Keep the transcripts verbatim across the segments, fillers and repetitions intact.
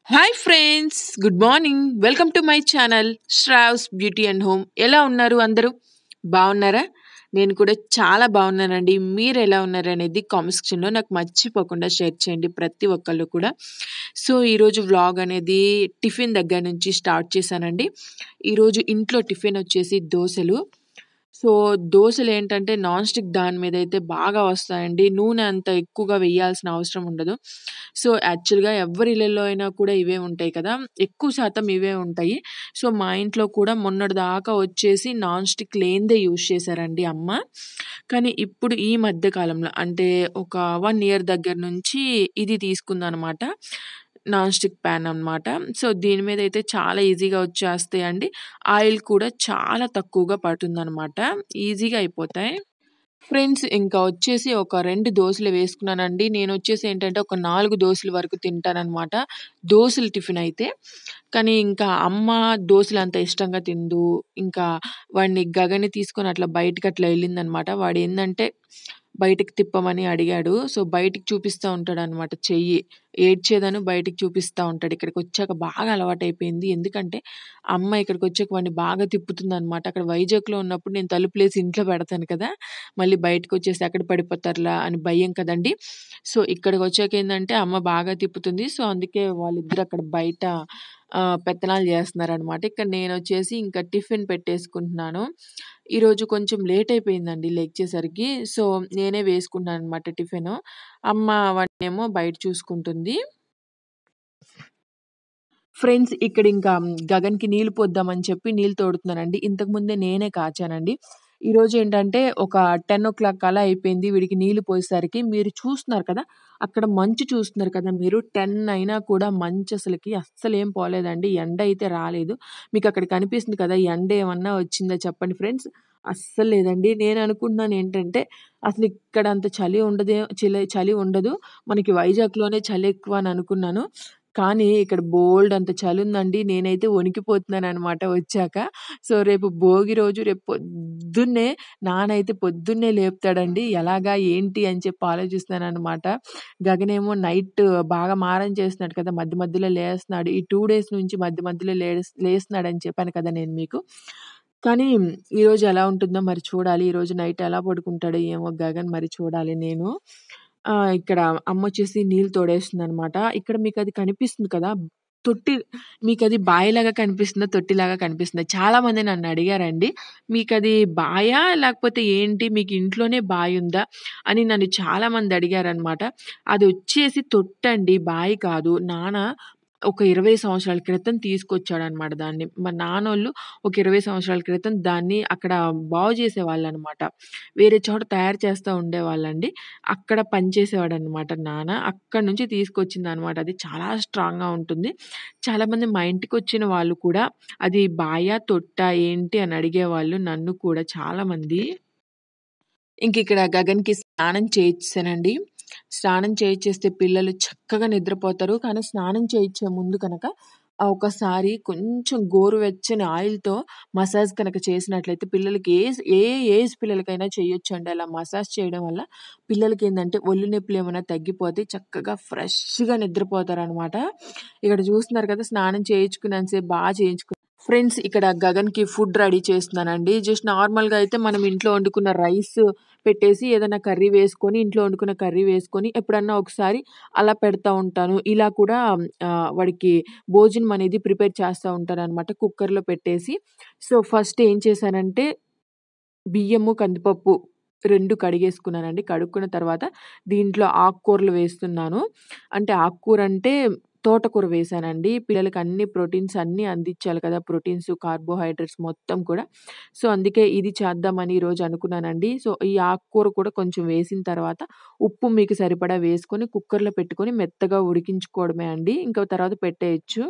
Hi friends, good morning. Welcome to my channel Shravs beauty and home. ఎలా ఉన్నారు అందరూ? బాగున్నారా? నేను కూడా చాలా బాగున్నానండి. మీరు ఎలా ఉన్నారు అనేది కామెంట్ సెక్షన్లో నాకు మర్చిపోకుండా షేర్ చేయండి, ప్రతి ఒక్కళ్ళు కూడా. సో ఈరోజు వ్లాగ్ అనేది టిఫిన్ దగ్గర నుంచి స్టార్ట్ చేశానండి. ఈరోజు ఇంట్లో టిఫిన్ వచ్చేసి దోశలు. సో దోశలు ఏంటంటే నాన్ స్టిక్ దాని మీద అయితే బాగా వస్తాయండి. నూనె అంత ఎక్కువగా వేయాల్సిన అవసరం ఉండదు. సో యాక్చువల్గా ఎవరి ఇళ్ళల్లో అయినా కూడా ఇవే ఉంటాయి కదా, ఎక్కువ శాతం ఇవే ఉంటాయి. సో మా ఇంట్లో కూడా మొన్నటి దాకా వచ్చేసి నాన్ స్టిక్ లేనిదే యూజ్ చేశారండి అమ్మ. కానీ ఇప్పుడు ఈ మధ్య కాలంలో అంటే ఒక వన్ ఇయర్ దగ్గర నుంచి ఇది తీసుకుందనమాట, నాన్ స్టిక్ ప్యాన్ అనమాట. సో దీని మీద అయితే చాలా ఈజీగా వచ్చేస్తాయండి. ఆయిల్ కూడా చాలా తక్కువగా పడుతుందనమాట, ఈజీగా అయిపోతాయి. ఫ్రెండ్స్ ఇంకా వచ్చేసి ఒక రెండు దోసలు వేసుకున్నానండి. నేను వచ్చేసి ఏంటంటే ఒక నాలుగు దోసల వరకు తింటాననమాట, దోసలు టిఫిన్ అయితే. కానీ ఇంకా అమ్మ దోసలు అంత ఇష్టంగా తిందు. ఇంకా వాడిని గగని తీసుకొని అట్లా బయటకి అట్లా వెళ్ళిందనమాట. వాడు ఏంటంటే బయటకి తిప్పమని అడిగాడు. సో బయటికి చూపిస్తూ ఉంటాడనమాట చెయ్యి. ఏడ్చేదను బయటికి చూపిస్తూ ఉంటాడు. ఇక్కడికి వచ్చాక బాగా అలవాటైపోయింది. ఎందుకంటే అమ్మ ఇక్కడికి వచ్చాక వాడిని బాగా తిప్పుతుందనమాట. అక్కడ వైజాగ్‌లో ఉన్నప్పుడు నేను తలుపులేసి ఇంట్లో పెడతాను కదా, మళ్ళీ బయటకు వచ్చేసి ఎక్కడ పడిపోతారులా అని భయం కదండీ. సో ఇక్కడికి వచ్చాక ఏందంటే అమ్మ బాగా తిప్పుతుంది. సో అందుకే వాళ్ళిద్దరు అక్కడ బయట ఆహ్, పెత్తనాలు చేస్తున్నారనమాట. ఇక్కడ నేనొచ్చేసి ఇంకా టిఫిన్ పెట్టేసుకుంటున్నాను. ఈరోజు కొంచెం లేట్ అయిపోయిందండి లెగిచేసరికి. సో నేనే వేసుకుంటున్నాననమాట టిఫిను. అమ్మ వాడినేమో బయట చూసుకుంటుంది. ఫ్రెండ్స్ ఇక్కడ ఇంకా గగన్‌కి నీళ్ళు పోద్దామని చెప్పి నీళ్ళు తోడుతున్నానండి. ఇంతకు ముందే నేనే కాచానండి. ఈరోజు ఏంటంటే ఒక పది అలా అయిపోయింది వీడికి నీళ్ళు పోసేసరికి. మీరు చూస్తున్నారు కదా, అక్కడ మంచు చూస్తున్నారు కదా మీరు, పది అయినా కూడా మంచు అసలకి అస్సలేం పోలేదండి. ఎండ అయితే రాలేదు. మీకు అక్కడ కనిపిస్తుంది కదా, ఎండ ఏమన్నా వచ్చిందా చెప్పండి ఫ్రెండ్స్? అస్సలు లేదండి. నేను అనుకుంటున్నాను ఏంటంటే అసలు ఇక్కడ అంత చలి ఉండదే చిలి చలి ఉండదు. మనకి వైజాగ్‌లోనే చలి ఎక్కువ అని అనుకున్నాను. కానీ ఇక్కడ బోలెడు అంత చలి ఉందండి. నేనైతే వణికిపోతున్నాననమాట వచ్చాక. సో రేపు భోగి రోజు రేపు పొద్దున్నే నాన్న అయితే పొద్దున్నే లేపుతాడండి. ఎలాగా ఏంటి అని చెప్పి ఆలోచిస్తున్నాననమాట. గగనేమో నైట్ బాగా మారం చేస్తున్నాడు కదా, మధ్య మధ్యలో లేస్తున్నాడు. ఈ రెండు డేస్ నుంచి మధ్య మధ్యలో లేస్ లేస్తున్నాడని చెప్పాను కదా నేను మీకు. కానీ ఈరోజు ఎలా ఉంటుందో మరి చూడాలి. ఈరోజు నైట్ ఎలా పడుకుంటాడో ఏమో గగన్, మరి చూడాలి నేను. ఆహ్, ఇక్కడ అమ్మొచ్చేసి నీళ్ళు తోడేస్తుందనమాట. ఇక్కడ మీకది కనిపిస్తుంది కదా, తొట్టి మీకది బాయిలాగా కనిపిస్తుందా? తొట్టిలాగా కనిపిస్తుందా? చాలామంది నన్నడిగారండి. మీకది బాయా? లేకపోతే ఏంటి? మీకు ఇంట్లోనే బాయుందా? అని నన్ను చాలామంది అడిగారనమాట. అదొచ్చేసి తొట్టండి, బాయి కాదు. నాన్న ఒక ఇరవై సంవత్సరాల క్రితం తీసుకొచ్చాడనమాట దాన్ని. మా నాన్నోళ్ళు ఒక ఇరవై సంవత్సరాల క్రితం దాన్ని అక్కడ బాగు చేసేవాళ్ళనమాట. వేరే చోట తయారు చేస్తా ఉండేవాళ్ళండి. అక్కడ పనిచేసేవాడనమాట నాన్న. అక్కడి నుంచి తీసుకొచ్చిందనమాట. అది చాలా స్ట్రాంగ్‌గా ఉంటుంది. చాలామంది మా ఇంటికొచ్చిన వాళ్ళు కూడా అది బాయా? తొట్టా? ఏంటి? అని అడిగేవాళ్ళు నన్ను కూడా చాలామంది. ఇంకిక్కడ గగన్‌కి స్నానం చేయిచ్చేసానండి. స్నానం చేయిచ్చేస్తే పిల్లలు చక్కగా నిద్రపోతారు. కానీ స్నానం చేయిచ్చే ముందు కనుక ఆహ్, ఒకసారి కొంచెం గోరువెచ్చని ఆయిల్‌తో మసాజ్ కనుక చేసినట్లయితే పిల్లలకి ఏజ్ ఏ ఏజ్ పిల్లలకైనా చేయొచ్చండి. అలా మసాజ్ చేయడం వల్ల పిల్లలకేందంటే ఒళ్ళు నొప్పులేమన్నా తగ్గిపోతే చక్కగా ఫ్రెష్‌గా నిద్రపోతారనమాట. ఇక్కడ చూస్తున్నారు కదా, స్నానం చేయించుకున్నంత సేపు బా చేయించుకు ఫ్రెండ్స్ ఇక్కడ గగన్‌కి ఫుడ్ రెడీ చేస్తున్నానండి. జస్ట్ నార్మల్‌గా అయితే మనం ఇంట్లో వండుకున్న రైస్ పెట్టేసి ఏదైనా కర్రీ వేసుకొని, ఇంట్లో వండుకున్న కర్రీ వేసుకొని ఎప్పుడన్నా ఒకసారి అలా పెడతా ఉంటాను. ఇలా కూడా ఆహ్, వాడికి భోజనం అనేది ప్రిపేర్ చేస్తా ఉంటాననమాట కుక్కర్‌లో పెట్టేసి. సో ఫస్ట్ ఏం చేశానంటే బియ్యము, కందిపప్పు రెండు కడిగేసుకున్నానండి. కడుక్కున్న తర్వాత దీంట్లో ఆకుకూరలు వేస్తున్నాను. అంటే ఆకుకూర అంటే తోటకూర వేశానండి. పిల్లలకి అన్ని ప్రోటీన్స్ అన్నీ అందించాలి కదా, ప్రోటీన్స్, కార్బోహైడ్రేట్స్ మొత్తం కూడా. సో అందుకే ఇది చేద్దామని ఈరోజు అనుకున్నానండి. సో ఈ ఆకుకూర కూడా కొంచెం వేసిన తర్వాత ఉప్పు మీకు సరిపడా వేసుకొని కుక్కర్‌లో పెట్టుకొని మెత్తగా ఉడికించుకోవడమే అండి. ఇంకా తర్వాత పెట్టేయొచ్చు.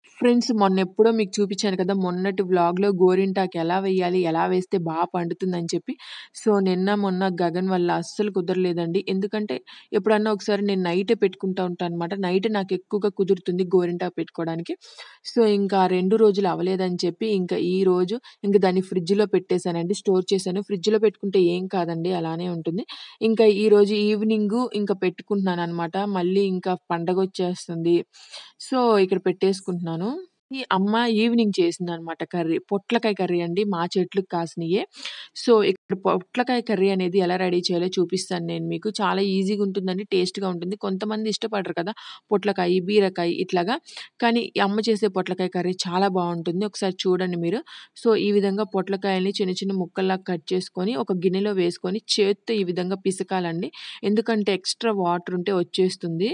ఫ్రెండ్స్ మొన్నెప్పుడో మీకు చూపిచ్చాను కదా! మొన్నటి వ్లాగ్‌లో గోరింటాకు ఎలా వేయాలి? ఎలా వేస్తే బా పండుతుందని చెప్పి. సో, నిన్న, మొన్న గగన్ వల్ల అస్సలు కుదరలేదండి. ఎందుకంటే ఎప్పుడన్నా ఒకసారి నేను నైటే పెట్టుకుంటా ఉంటానన్నమాట. నైట్ నాకెక్కువగా కుదురుతుంది గోరింటాకు పెట్టుకోవడానికి. సో, ఇంకా రెండు రోజులు అవ్వలేదని చెప్పి ఇంకా ఈరోజు ఇంక దాన్ని ఫ్రిడ్జ్‌లో పెట్టేసానండి. స్టోర్ చేశాను. ఫ్రిడ్జ్‌లో పెట్టుకుంటే ఏం కాదండి అలానే ఉంటుంది. ఇంకా ఈరోజు ఈవినింగు ఇంక పెట్టుకుంటున్నానన్నమాట. మళ్ళీ ఇంకా పండగొచ్చేస్తుంది. సో, ఇక్కడ పెట్టేసుకుంటున్నాను. ఈ అమ్మ ఈవినింగ్ చేసిందనమాట కర్రీ. పొట్లకాయ కర్రీ అండి. మా చెట్లుకి కాసినయే. సో, ఇక్కడ పొట్లకాయ కర్రీ అనేది ఎలా రెడీ చేయాలో చూపిస్తాను నేను మీకు. చాలా ఈజీగా ఉంటుందండి. టేస్ట్‌గా ఉంటుంది. కొంతమంది ఇష్టపడరు కదా! పొట్లకాయి, బీరకాయ ఇట్లాగా. కానీ ఈ అమ్మ చేసే పొట్లకాయ కర్రీ చాలా బావుంటుంది. ఒకసారి చూడండి మీరు. సో, ఈ విధంగా పొట్లకాయల్ని చిన్న చిన్న ముక్కల్లాగా కట్ చేసుకొని ఒక గిన్నెలో వేసుకొని చేత్తో ఈ విధంగా పిసకాలండి. ఎందుకంటే ఎక్స్‌ట్రా వాటర్ ఉంటే వచ్చేస్తుంది.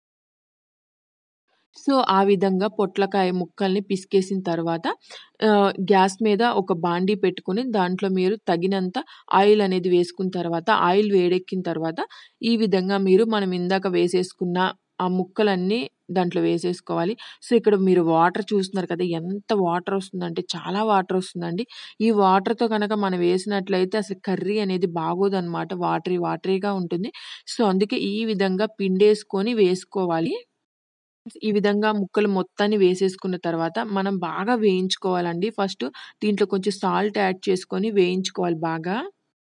సో, ఆ విధంగా పొట్లకాయ ముక్కల్ని పిసికేసిన తర్వాత ఆహ్, గ్యాస్ మీద ఒక బాండీ పెట్టుకొని దాంట్లో మీరు తగినంత ఆయిల్ అనేది వేసుకున్న తర్వాత, ఆయిల్ వేడెక్కిన తర్వాత ఈ విధంగా మీరు మనం ఇందాక వేసేసుకున్న ఆ ముక్కలన్నీ దాంట్లో వేసేసుకోవాలి. సో, ఇక్కడ మీరు వాటర్ చూస్తున్నారు కదా! ఎంత వాటర్ వస్తుందంటే చాలా వాటర్ వస్తుందండి. ఈ వాటర్‌తో గనక మనం వేసినట్లయితే అసలు కర్రీ అనేది బాగోదనమాట. వాటరీ వాటరీగా ఉంటుంది. సో, అందుకే ఈ విధంగా పిండేసుకొని వేసుకోవాలి. ఈ విధంగా ముక్కలు మొత్తాన్ని వేసేసుకున్న తర్వాత మనం బాగా వేయించుకోవాలండి. ఫస్ట్ దీంట్లో కొంచెం సాల్ట్ యాడ్ చేసుకొని వేయించుకోవాలి బాగా.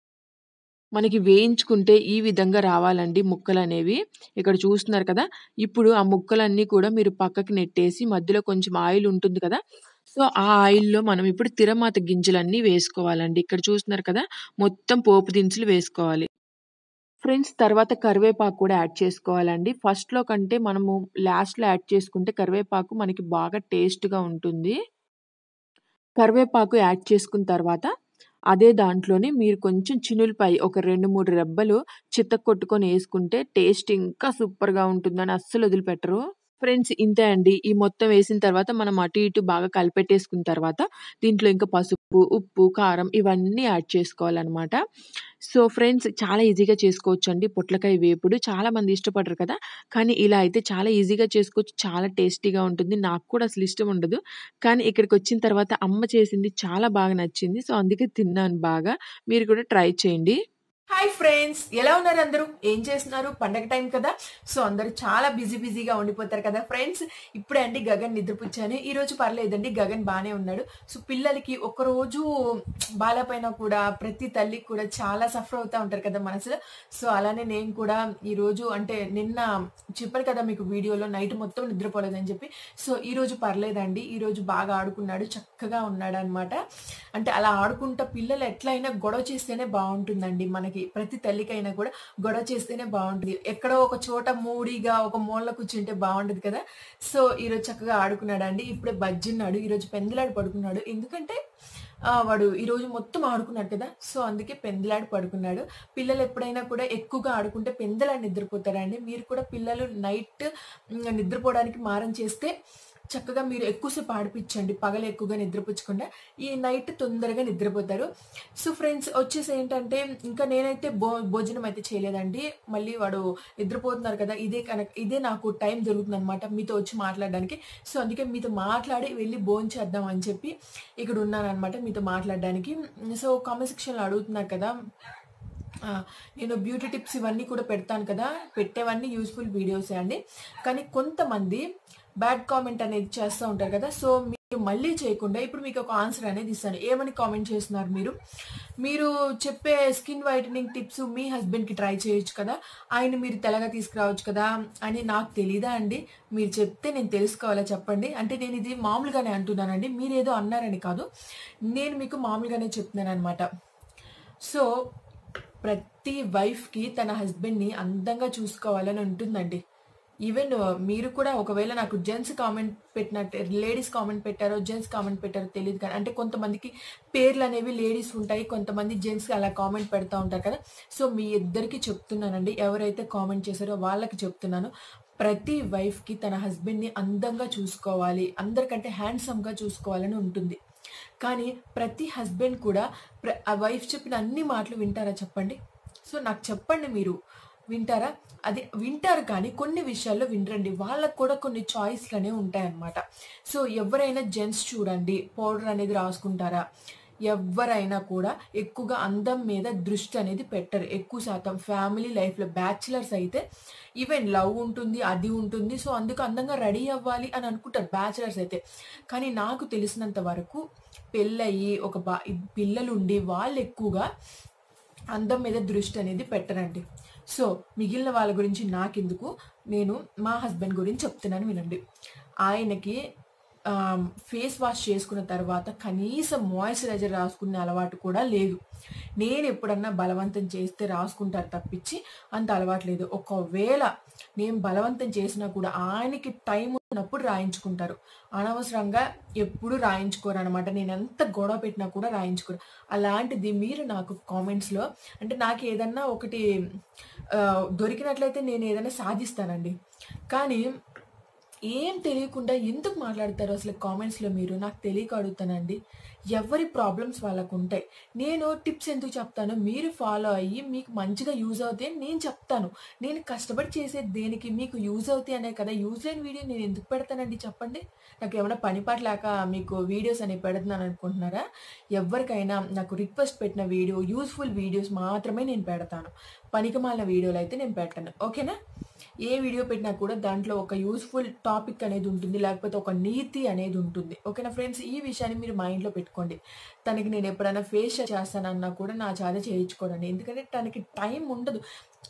మనకి వేయించుకుంటే ఈ విధంగా రావాలండి ముక్కలనేవి. ఇక్కడ చూస్తున్నారు కదా! ఇప్పుడు ఆ ముక్కలన్నీ కూడా మీరు పక్కకి నెట్టేసి మధ్యలో కొంచెం ఆయిల్ ఉంటుంది కదా! సో, ఆ ఆయిల్‌లో మనం ఇప్పుడు తిరమాత గింజలన్నీ వేసుకోవాలండి. ఇక్కడ చూస్తున్నారు కదా! మొత్తం పోపు దినుసులు వేసుకోవాలి. ఫ్రెండ్స్ తర్వాత కరివేపాకు కూడా యాడ్ చేసుకోవాలండి. ఫస్ట్‌లో కంటే మనము లాస్ట్‌లో యాడ్ చేసుకుంటే కరివేపాకు మనకి బాగా టేస్ట్‌గా ఉంటుంది. కరివేపాకు యాడ్ చేసుకున్న తర్వాత అదే దాంట్లోనే మీరు కొంచెం చిన్నులపాయి ఒక రెండు, మూడు రెబ్బలు చితక్కొట్టుకొని యేసుకుంటే టేస్ట్ ఇంకా సూపర్‌గా ఉంటుందని అస్సలు వదిలిపెట్టరు. ఫ్రెండ్స్ ఇంతే అండి. ఈ మొత్తం వేసిన తర్వాత మనం అటు ఇటు బాగా కలిపెట్టేసుకున్న తర్వాత దీంట్లో ఇంకా పసుపు, ఉప్పు, కారం ఇవన్నీ యాడ్ చేసుకోవాలనమాట. సో, ఫ్రెండ్స్ చాలా ఈజీగా చేసుకోవచ్చండి పొట్లకాయ వేపుడు. చాలా మంది ఇష్టపడరు కదా! కానీ ఇలా అయితే చాలా ఈజీగా చేసుకోవచ్చు. చాలా టేస్టీగా ఉంటుంది. నాకు కూడా అసలు ఇష్టం ఉండదు. కానీ ఇక్కడికొచ్చిన తర్వాత అమ్మ చేసింది చాలా బాగా నచ్చింది. సో, అందుకే తిన్నాను బాగా. మీరు కూడా ట్రై చేయండి. Hi friends! ఎలా ఉన్నారు అందరూ? ఏం చేస్తున్నారు? పండగ టైం కదా! సో, అందరూ చాలా బిజీ బిజీగా ఉండిపోతారు కదా ఫ్రెండ్స్! ఇప్పుడే అండి గగన్ నిద్రపుచ్చాను. ఈరోజు పర్లేదండి గగన్ బానే ఉన్నాడు. సో, పిల్లలకి ఒక్కరోజు బాలేపోయినా కూడా ప్రతి తల్లికి కూడా చాలా సఫర్ అవుతా ఉంటారు కదా మనసులో. సో, అలానే నేను కూడా ఈరోజు అంటే నిన్న చెప్పాను కదా మీకు వీడియోలో నైట్ మొత్తం నిద్రపోలేదని చెప్పి. సో, ఈరోజు పర్లేదండి. ఈరోజు బాగా ఆడుకున్నాడు. చక్కగా ఉన్నాడనమాట. అంటే అలా ఆడుకుంటా పిల్లలు ఎట్లయినా గొడవ చేస్తేనే బావుంటుందండి మనకి. ప్రతి తల్లికైనా కూడా గొడవ చేస్తేనే బావుంటది. ఎక్కడో ఒక చోట మూడీగా ఒక మూలలో కూర్చుంటే బావుండదు కదా! సో, ఈరోజు చక్కగా ఆడుకున్నాడండి. ఇప్పుడే బజ్జున్నాడు. ఈరోజు పెందులాడి పడుకున్నాడు. ఎందుకంటే ఆహ్, వాడు ఈరోజు మొత్తం ఆడుకున్నాడు కదా! సో, అందుకే పెందులాడి పడుకున్నాడు. పిల్లలు ఎప్పుడైనా కూడా ఎక్కువగా ఆడుకుంటే పెందలాడి నిద్రపోతారండి. మీరు కూడా పిల్లలు నైట్ హ్మ్, నిద్రపోవడానికి మారం చేస్తే చక్కగా మీరు ఎక్కువసేపు ఆడిపిచ్చండి. పగలు ఎక్కువగా నిద్రపుచ్చకుండా. ఈ నైట్ తొందరగా నిద్రపోతారు. సో, ఫ్రెండ్స్ వచ్చేసి ఏంటంటే ఇంకా నేనైతే భో భోజనం అయితే చేయలేదండి. మళ్ళీ వాడు నిద్రపోతున్నారు కదా! ఇదే కనక ఇదే నాకు టైం దొరుకుతుందనమాట మీతో వచ్చి మాట్లాడడానికి. సో, అందుకే మీతో మాట్లాడి వెళ్లి భోంచేద్దాం అని చెప్పి ఇక్కడ ఉన్నాననమాట మీతో మాట్లాడడానికి. సో, కామెంట్ సెక్షన్‌లో అడుగుతున్నారు కదా! ఆ! నేను బ్యూటీ టిప్స్ ఇవన్నీ కూడా పెడతాను కదా! పెట్టేవన్నీ యూజ్‌ఫుల్ వీడియోసే అండి. కానీ కొంతమంది బ్యాడ్ కామెంట్ అనేది చేస్తా ఉంటారు కదా! సో, మీరు మళ్ళీ చేయకుండా ఇప్పుడు మీకు ఒక ఆన్సర్ అనేది ఇస్తాను. ఏమని కామెంట్ చేస్తున్నారు మీరు? మీరు చెప్పే స్కిన్ వైటనింగ్ టిప్స్ మీ హస్బెండ్‌కి ట్రై చేయొచ్చు కదా! ఆయన్ని మీరు తెల్లగా తీసుకురావచ్చు కదా! అని నాకు తెలీదా అండి? మీరు చెప్తే నేను తెలుసుకోవాలా చెప్పండి? అంటే నేను ఇది మామూలుగానే అంటున్నానండి. మీరేదో అన్నారని కాదు. నేను మీకు మామూలుగానే చెప్తున్నాననమాట. సో, ప్రతి వైఫ్‌కి తన హస్బెండ్‌ని అందంగా చూసుకోవాలని ఉంటుందండి. ఈవెన్ మీరు కూడా ఒకవేళ నాకు జెంట్స్ కామెంట్ పెట్టినట్టే లేడీస్ కామెంట్ పెట్టారో, జెంట్స్ కామెంట్ పెట్టారో తెలీదు కానీ అంటే కొంతమందికి పేర్లనేవి లేడీస్ ఉంటాయి. కొంతమంది జెంట్స్ అలా కామెంట్ పెడతా ఉంటారు కదా! సో, మీ ఇద్దరికీ చెప్తున్నానండి. ఎవరైతే కామెంట్ చేశారో వాళ్ళకి చెప్తున్నాను. ప్రతి వైఫ్‌కి తన హస్బెండ్‌ని అందంగా చూసుకోవాలి. అందరికంటే హ్యాండ్సమ్‌గా చూసుకోవాలని ఉంటుంది. కానీ ప్రతి హస్బెండ్ కూడా ప్ర ఆ వైఫ్ చెప్పిన అన్ని మాటలు వింటారా చెప్పండి? సో, నాకు చెప్పండి మీరు. వింటారా? అది వింటారు కానీ కొన్ని విషయాల్లో వినరండి. వాళ్ళకి కూడా కొన్ని చాయిస్‌లనేవి ఉంటాయన్నమాట. సో, ఎవరైనా జెంట్స్ చూడండి పౌడర్ అనేది రాసుకుంటారా? ఎవ్వరైనా కూడా ఎక్కువగా అందం మీద దృష్టి అనేది పెట్టరు. ఎక్కువ శాతం ఫ్యామిలీ లైఫ్‌లో బ్యాచిలర్స్ అయితే ఈవెన్ లవ్ ఉంటుంది, అది ఉంటుంది. సో, అందుకు అందంగా రెడీ అవ్వాలి అని అనుకుంటారు బ్యాచిలర్స్ అయితే. కానీ నాకు తెలిసినంత వరకు పెళ్ళయ్యి ఒక బా పిల్లలుండి వాళ్ళు ఎక్కువగా అందం మీద దృష్టి అనేది పెట్టరండి. సో, మిగిలిన వాళ్ళ గురించి నాకెందుకు, నేను మా హస్బెండ్ గురించి చెప్తున్నాను వినండి. ఆయనకి ఆహ్, ఫేస్ వాష్ చేసుకున్న తర్వాత కనీసం మాయిశ్చరైజర్ రాసుకునే అలవాటు కూడా లేదు. నేను ఎప్పుడన్నా బలవంతం చేస్తే రాసుకుంటారు తప్పించి అంత అలవాటు లేదు. ఒకవేళ నేను బలవంతం చేసినా కూడా ఆయనకి టైం ఉన్నప్పుడు రాయించుకుంటారు. అనవసరంగా ఎప్పుడు రాయించుకోరనమాట. నేను ఎంత గొడవ పెట్టినా కూడా రాయించుకోరు. అలాంటిది మీరు నాకు కామెంట్స్‌లో అంటే నాకు ఏదన్నా ఒకటి ఆహ్, దొరికినట్లయితే నేను ఏదైనా సాధిస్తానండి. కానీ ఏం తెలియకుండా ఎందుకు మాట్లాడతారు అసలు కామెంట్స్‌లో మీరు? నాకు తెలియక అడుగుతానండి. ఎవరి ప్రాబ్లమ్స్ వాళ్ళకుంటాయి. నేను టిప్స్ ఎందుకు చెప్తాను, మీరు ఫాలో అయ్యి మీకు మంచిగా యూజ్ అవుతాయి అని నేను చెప్తాను. నేను కష్టపడి చేసేది దేనికి? మీకు యూజ్ అవుతాయి అనే కదా! యూజ్ లేని వీడియో నేను ఎందుకు పెడతానండి చెప్పండి? నాకేమన్నా పని పాట లేక మీకు వీడియోస్ అనేవి పెడుతున్నాను అనుకుంటున్నారా? ఎవ్వరికైనా నాకు రిక్వెస్ట్ పెట్టిన వీడియో, యూజ్‌ఫుల్ వీడియోస్ మాత్రమే నేను పెడతాను. పనికిమాలిన వీడియోలు అయితే నేను పెట్టను. ఓకేనా? ఏ వీడియో పెట్టినా కూడా దాంట్లో ఒక యూజ్‌ఫుల్ టాపిక్ అనేది ఉంటుంది. లేకపోతే ఒక నీతి అనేది ఉంటుంది. ఓకేనా ఫ్రెండ్స్? ఈ విషయాన్ని మీరు మైండ్‌లో పెట్టుకోండి. తనకి నేను ఎప్పుడైనా ఫేషియల్ చేస్తానన్నా కూడా నా చేత చేయించుకోడండి. ఎందుకంటే తనకి టైం ఉండదు.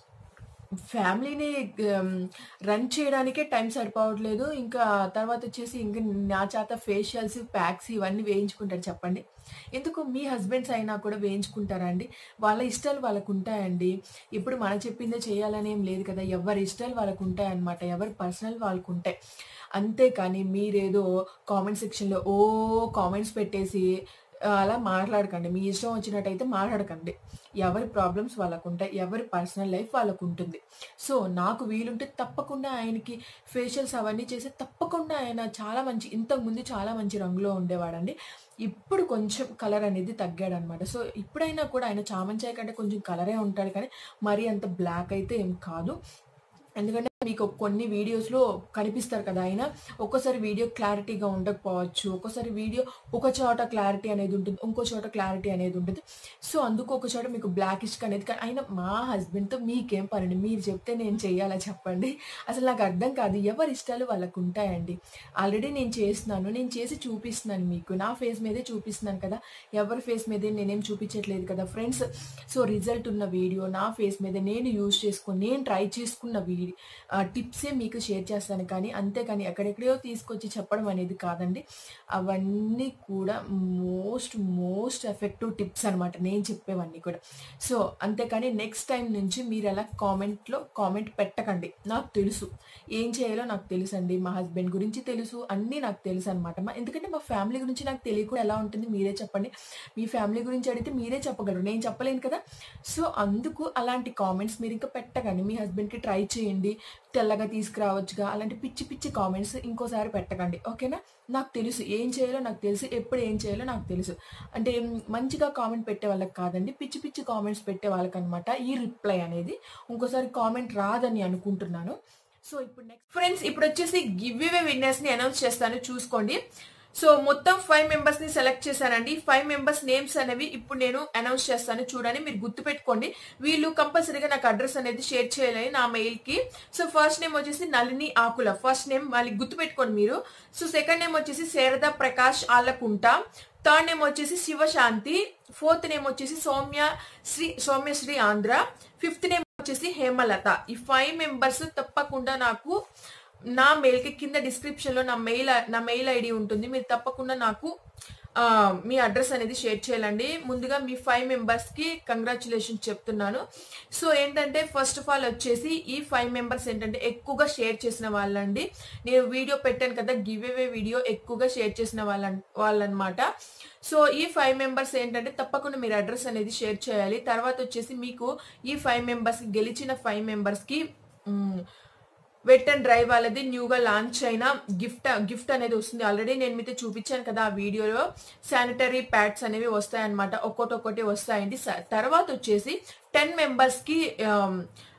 ఫ్యామిలీని ఆహ్, రన్ చేయడానికే టైం సరిపోవట్లేదు. ఇంకా తర్వాత వచ్చేసి ఇంక నా చేత ఫేషియల్స్, ప్యాక్స్ ఇవన్నీ వేయించుకుంటారు చెప్పండి. ఎందుకు మీ హస్బెండ్స్ అయినా కూడా వేయించుకుంటారా అండి? వాళ్ళ ఇష్టాలు వాళ్ళకుంటాయండి. ఇప్పుడు మనం చెప్పిందే చేయాలని ఏం లేదు కదా! ఎవరి ఇష్టాలు వాళ్ళకుంటాయన్నమాట. ఎవరి పర్సనల్ వాళ్ళకుంటాయి. అంతేకాని మీరేదో కామెంట్ సెక్షన్‌లో ఓ కామెంట్స్ పెట్టేసి ఆహ్, అలా మాట్లాడకండి. మీ ఇష్టం వచ్చినట్టయితే మాట్లాడకండి. ఎవరి ప్రాబ్లమ్స్ వాళ్ళకుంటాయి. ఎవరి పర్సనల్ లైఫ్ వాళ్ళకుంటుంది. సో, నాకు వీలుంటే తప్పకుండా ఆయనకి ఫేషియల్స్ అవన్నీ చేసి తప్పకుండా ఆయన చాలా మంచి ఇంతకుముందు చాలా మంచి రంగులో ఉండేవాడండి. ఇప్పుడు కొంచెం కలర్ అనేది తగ్గాడనమాట. సో, ఇప్పుడైనా కూడా ఆయన చామంచాయ కంటే కొంచెం కలరే ఉంటాడు కానీ మరీ అంత బ్లాక్ అయితే ఏం కాదు. ఎందుకంటే మీకు కొన్ని వీడియోస్‌లో కనిపిస్తారు కదా! ఆయన ఒక్కోసారి వీడియో క్లారిటీగా ఉండకపోవచ్చు. ఒక్కోసారి వీడియో ఒక చోట క్లారిటీ అనేది ఉంటుంది. ఇంకో చోట క్లారిటీ అనేది ఉంటుంది. సో, అందుకు ఒక చోట మీకు బ్లాకిష్‌గా అనేది కానీ అయినా మా హస్బెండ్‌తో మీకేం పనండి? మీరు చెప్తే నేను చెయ్యాలా చెప్పండి? అసలు నాకు అర్థం కాదు. ఎవరి ఇష్టాలు వాళ్ళకుంటాయండి. ఆల్రెడీ నేను చేస్తున్నాను. నేను చేసి చూపిస్తున్నాను మీకు. నా ఫేస్ మీదే చూపిస్తున్నాను కదా! ఎవరి ఫేస్ మీదే నేనేం చూపించట్లేదు కదా ఫ్రెండ్స్. సో, రిజల్ట్ ఉన్న వీడియో నా ఫేస్ మీద నేను యూజ్ చేసుకొని నేను ట్రై చేసుకున్న వీడియో ఆహ్, టిప్సే మీకు షేర్ చేస్తాను కానీ అంతేకాని ఎక్కడెక్కడో తీసుకొచ్చి చెప్పడం అనేది కాదండి. అవన్నీ కూడా మోస్ట్, మోస్ట్ ఎఫెక్టివ్ టిప్స్ అనమాట నేను చెప్పేవన్నీ కూడా. సో, అంతేకాని నెక్స్ట్ టైమ్ నుంచి మీరలా కామెంట్‌లో కామెంట్ పెట్టకండి. నాకు తెలుసు. ఏం చేయాలో నాకు తెలుసండి. మా హస్బెండ్ గురించి తెలుసు. అన్నీ నాకు తెలుసనమాట. మ ఎందుకంటే మా ఫ్యామిలీ గురించి నాకు తెలియకుండా ఎలా ఉంటుంది మీరే చెప్పండి. మీ ఫ్యామిలీ గురించి అడిగితే మీరే చెప్పగలరు. నేను చెప్పలేను కదా! సో, అందుకు అలాంటి కామెంట్స్ మీరింక పెట్టకండి. మీ హస్బెండ్‌కి ట్రై చేయండి. తెల్లగా తీసుకురావచ్చుగా. అలాంటి పిచ్చి పిచ్చి కామెంట్స్ ఇంకోసారి పెట్టకండి. ఓకేనా? నాకు తెలుసు. ఏం చేయాలో నాకు తెలుసు. ఎప్పుడు ఏం చేయాలో నాకు తెలుసు. అంటే మంచిగా కామెంట్ పెట్టే వాళ్ళకి కాదండి. పిచ్చి పిచ్చి కామెంట్స్ పెట్టే వాళ్ళకనమాట ఈ రిప్లై అనేది. ఇంకోసారి కామెంట్ రాదని అనుకుంటున్నాను. సో, ఇప్పుడు నెక్స్ట్ ఫ్రెండ్స్ ఇప్పుడొచ్చేసి గివ్ అవే విన్నర్స్‌ని అనౌన్స్ చేస్తాను చూసుకోండి. సో, మొత్తం ఐదు మెంబర్స్‌ని సెలెక్ట్ చేశానండి. ఐదు మెంబర్స్ నేమ్స్ అనేవి ఇప్పుడు నేను అనౌన్స్ చేస్తాను చూడండి. మీరు గుర్తుపెట్టుకోండి. వీళ్ళు కంపల్సరీగా నాకు అడ్రెస్ అనేది షేర్ చేయాలి నా మెయిల్‌కి. సో, ఫస్ట్ నేమ్ వచ్చేసి నళిని ఆకుల. ఫస్ట్ నేమ్ వాళ్ళకి గుర్తుపెట్టుకోండి మీరు. సో, సెకండ్ నేమ్ వచ్చేసి శారదా ప్రకాష్ ఆళ్ళకుంట. థర్డ్ నేమ్ వచ్చేసి శివశాంతి. ఫోర్త్ నేమ్ వచ్చేసి సౌమ్య శ్రీ సౌమ్యశ్రీ ఆంధ్ర. ఫిఫ్త్ నేమ్ వచ్చేసి హేమలత. ఈ ఫైవ్ మెంబర్స్ తప్పకుండా నాకు నా మెయిల్‌కి కింద డిస్క్రిప్షన్‌లో నా మెయిల్ నా మెయిల్ ఐడి ఉంటుంది. మీరు తప్పకుండా నాకు ఆహ్, మీ అడ్రెస్ అనేది షేర్ చేయాలండి. ముందుగా మీ ఫైవ్ మెంబర్స్‌కి కంగ్రాచ్యులేషన్స్ చెప్తున్నాను. సో, ఏంటంటే ఫస్ట్ ఆఫ్ ఆల్ వచ్చేసి ఈ ఫైవ్ మెంబర్స్ ఏంటంటే ఎక్కువగా షేర్ చేసిన వాళ్ళండి. నేను వీడియో పెట్టాను కదా! గివ్ అవే వీడియో ఎక్కువగా షేర్ చేసిన వాళ్ళ వాళ్ళనమాట. సో, ఈ ఫైవ్ మెంబర్స్ ఏంటంటే తప్పకుండా మీరు అడ్రెస్ అనేది షేర్ చేయాలి. తర్వాత వచ్చేసి మీకు ఈ ఫైవ్ మెంబర్స్‌కి గెలిచిన ఫైవ్ మెంబర్స్‌కి హ్మ్. వెట్ అండ్ డ్రై వాళ్ళది న్యూగా లాంచ్ అయిన గిఫ్ట్ గిఫ్ట్ అనేది వస్తుంది. ఆల్రెడీ నేను మీతో చూపించాను కదా ఆ వీడియోలో. శానిటరీ ప్యాడ్స్ అనేవి వస్తాయన్నమాట. ఒక్కోటి ఒక్కోటి వస్తాయండి. తర్వాత వచ్చేసి టెన్ మెంబర్స్‌కి ah,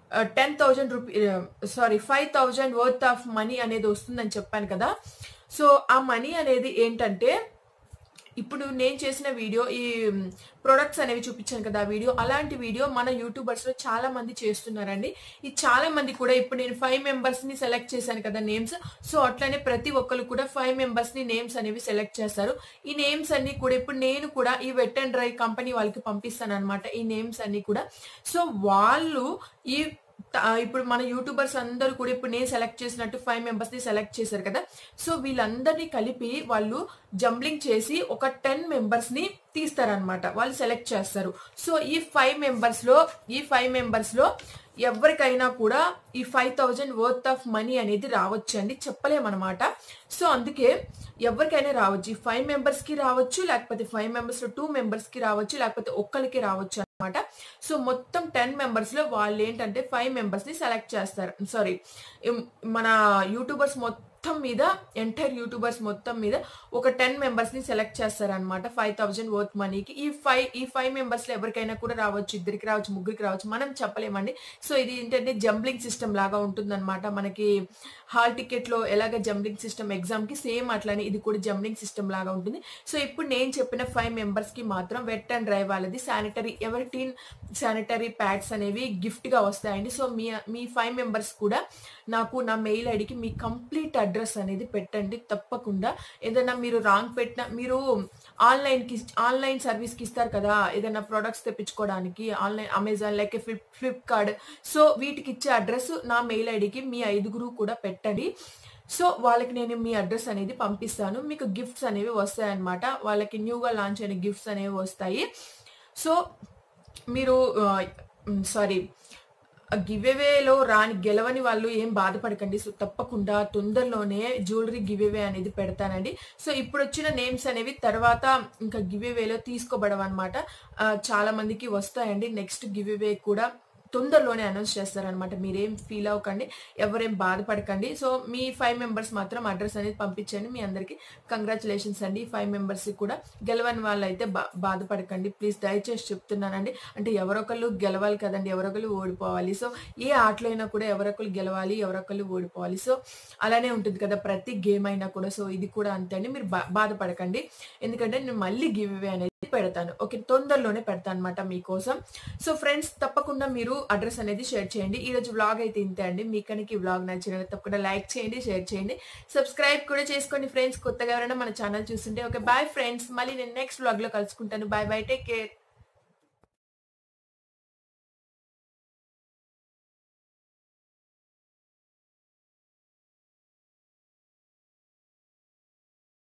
ten thousand rupee sorry five thousand worth of money అనేది వస్తుందని చెప్పాను కదా. సో ఆ మనీ అనేది ఏంటంటే ఇప్పుడు నేను చేసిన వీడియో ఈ ప్రొడక్ట్స్ అనేవి చూపించాను కదా వీడియో, అలాంటి వీడియో మన యూట్యూబర్స్ లో చాలా మంది చేస్తున్నారండి. ఈ చాలా మంది కూడా ఇప్పుడు నేను ఫైవ్ మెంబర్స్ ని సెలెక్ట్ చేశాను కదా నేమ్స్, సో అట్లనే ప్రతి ఒక్కరు కూడా ఫైవ్ మెంబర్స్ ని నేమ్స్ అనేవి సెలెక్ట్ చేస్తారు. ఈ నేమ్స్ అన్ని కూడా ఇప్పుడు నేను కూడా ఈ వెట్ అండ్ డ్రై కంపెనీ వాళ్ళకి పంపిస్తాను అనమాట ఈ నేమ్స్ అన్ని కూడా. సో వాళ్ళు ఈ ఇప్పుడు మన యూట్యూబర్స్ అందరూ కూడా ఇప్పుడు నేను సెలెక్ట్ చేసినట్టు ఫైవ్ మెంబర్స్ ని సెలెక్ట్ చేశారు కదా, సో వీళ్ళందరినీ కలిపి వాళ్ళు జంబ్లింగ్ చేసి ఒక టెన్ మెంబర్స్ ని తీస్తారనమాట, వాళ్ళు సెలెక్ట్ చేస్తారు. సో ఈ ఫైవ్ మెంబర్స్ లో ఈ ఫైవ్ మెంబర్స్ లో ఎవరికైనా కూడా ఈ five thousand worth of money అనేది రావచ్చు అండి, చెప్పలేమన్నమాట. సో అందుకే ఎవరికైనా రావచ్చు, ఈ ఫైవ్ మెంబర్స్ కి రావచ్చు, లేకపోతే ఫైవ్ మెంబర్స్ లో టూ మెంబర్స్ కి రావచ్చు, లేకపోతే ఒక్కరికి రావచ్చు అనమాట. సో మొత్తం టెన్ మెంబర్స్ లో వాళ్ళు ఏంటంటే ఫైవ్ మెంబర్స్ ని సెలెక్ట్ చేస్తారు. సారీ మన యూట్యూబర్స్ మొత్తం మీద ఎంటైర్ యూట్యూబర్స్ మొత్తం మీద ఒక టెన్ మెంబర్స్ ని సెలెక్ట్ చేస్తారనమాట ఫైవ్ థౌజండ్ వర్త్ మనీకి. ఈ ఫైవ్ ఈ ఫైవ్ మెంబర్స్ లో ఎవరికైనా కూడా రావచ్చు, ఇద్దరికి రావచ్చు, ముగ్గురికి రావచ్చు, మనం చెప్పలేమండి. సో ఇది ఏంటంటే జంబ్లింగ్ సిస్టమ్ లాగా ఉంటుంది అనమాట. మనకి హాల్ టికెట్ లో ఎలాగ జంబ్లింగ్ సిస్టమ్ ఎగ్జామ్ కి సేమ్ అట్లానే ఇది కూడా జంబ్లింగ్ సిస్టమ్ లాగా ఉంటుంది. సో ఇప్పుడు నేను చెప్పిన ఫైవ్ మెంబర్స్ కి మాత్రం వెట్ అండ్ డ్రై వాళ్ళది శానిటరీ ఎవరిటీన్ శానిటరీ ప్యాడ్స్ అనేవి గిఫ్ట్ గా వస్తాయండి. సో మీ మీ ఫైవ్ మెంబర్స్ కూడా నాకు నా మెయిల్ ఐడికి మీ కంప్లీట్ అడ్రస్ అనేది పెట్టండి తప్పకుండా. ఏదైనా మీరు రాంగ్ పెట్టినా, మీరు ఆన్లైన్ కి ఆన్లైన్ సర్వీస్ కి ఇస్తారు కదా ఏదైనా ప్రొడక్ట్స్ తెప్పించుకోవడానికి online Amazon like flip Flipkart, so వీటికి ఇచ్చే అడ్రస్ నా మెయిల్ ఐడికి మీ ఐదుగురు కూడా పెట్టండి. సో వాళ్ళకి నేను మీ అడ్రస్ అనేది పంపిస్తాను, మీకు గిఫ్ట్స్ అనేవి వస్తాయి అనమాట, వాళ్ళకి న్యూగా లాంచ్ అయిన గిఫ్ట్స్ అనేవి వస్తాయి. సో మీరు సారీ గివ్ అవేలో రాని గెలవని వాళ్ళు ఏం బాధపడకండి. సో తప్పకుండా తొందరలోనే జ్యువెలరీ గివ్ అవే అనేది పెడతానండి. సో ఇప్పుడు వచ్చిన నేమ్స్ అనేవి తర్వాత ఇంకా గివ్ అవేలో తీసుకోబడవన్నమాట, చాలా మందికి వస్తాయండి. నెక్స్ట్ గివ్ అవే కూడా తొందరలోనే అనౌన్స్ చేస్తారనమాట, మీరేం ఫీల్ అవ్వకండి, ఎవరేం బాధపడకండి. సో మీ ఫైవ్ మెంబర్స్ మాత్రం అడ్రస్ అనేది పంపించండి. మీ అందరికి కంగ్రాచులేషన్స్ అండి. ఫైవ్ మెంబర్స్ కూడా గెలవని వాళ్ళు అయితే బా బాధపడకండి ప్లీజ్, దయచేసి చెప్తున్నానండి. అంటే ఎవరొకళ్ళు గెలవాలి కదండి, ఎవరొకళ్ళు ఓడిపోవాలి. సో ఏ ఆటలో అయినా కూడా ఎవరొకళ్ళు గెలవాలి, ఎవరొకళ్ళు ఓడిపోవాలి. సో అలానే ఉంటుంది కదా ప్రతి గేమ్ అయినా కూడా. సో ఇది కూడా అంతే అండి, మీరు బా బాధపడకండి ఎందుకంటే నేను మళ్ళీ గివ్ అవే అనేది పెడతాను. ఓకే, తొందరలోనే పెడతాను అనమాట మీకోసం. సో ఫ్రెండ్స్ తప్పకుండా మీరు అడ్రస్ అనేది షేర్ చేయండి. ఈ రోజు వ్లాగ్ అయితే ఇంతే అండి. మీకు కనుక ఈ వ్లాగ్ నచ్చినట్లయితే తప్పకుండా లైక్ చేయండి, షేర్ చేయండి, సబ్స్క్రైబ్ కూడా చేసుకోండి ఫ్రెండ్స్. కొత్తగా ఎవరైనా మన ఛానల్ చూస్తుంటే. ఓకే బాయ్ ఫ్రెండ్స్, మళ్ళీ నేను నెక్స్ట్ వ్లాగ్ లో కలుసుకుంటాను. Bye bye, take care.